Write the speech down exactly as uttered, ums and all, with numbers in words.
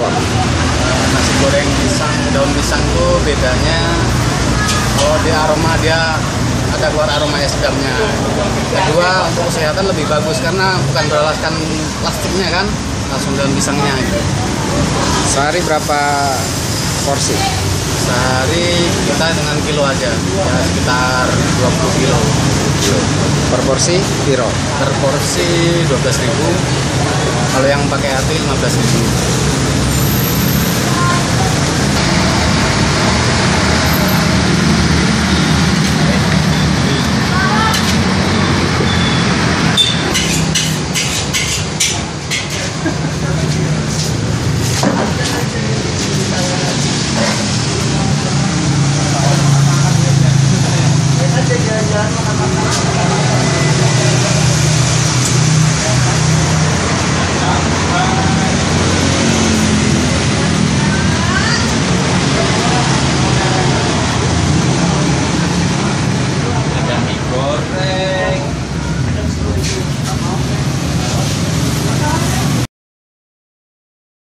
bawang. Nasi goreng pisang, daun pisang itu bedanya kalau di aroma dia ada keluar aroma es sedapnya. Kedua, untuk kesehatan lebih bagus karena bukan beralaskan plastiknya kan, langsung daun pisangnya gitu. Sehari berapa porsi? Sehari kita dengan kilo aja, ya sekitar dua puluh kilo. Per porsi piro? Per porsi dua belas ribu, kalau yang pakai hati lima belas ribu.